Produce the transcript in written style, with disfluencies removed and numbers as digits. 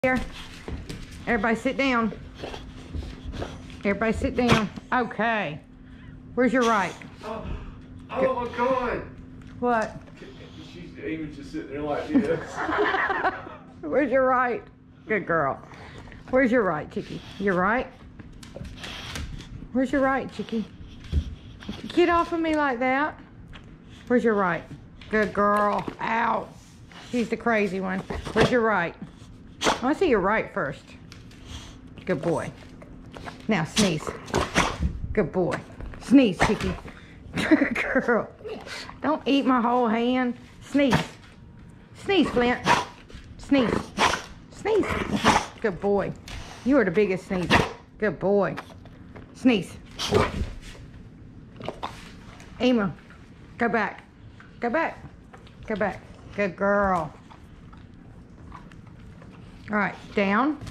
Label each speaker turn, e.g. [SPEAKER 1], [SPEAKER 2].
[SPEAKER 1] Here. Everybody sit down. Everybody sit down. Okay. Where's your right?
[SPEAKER 2] Oh my God.
[SPEAKER 1] What?
[SPEAKER 2] She's even just sitting there like this.
[SPEAKER 1] Where's your right? Good girl. Where's your right, Chicky? Your right? Where's your right, Chicky? Get off of me like that. Where's your right? Good girl. Ow. She's the crazy one. Where's your right? I want to see your right first. Good boy. Now sneeze. Good boy. Sneeze, Chicky. Good girl. Don't eat my whole hand. Sneeze. Sneeze, Flint. Sneeze. Sneeze. Good boy. You are the biggest sneezer. Good boy. Sneeze. Ema. Go back. Go back. Go back. Good girl. All right, down.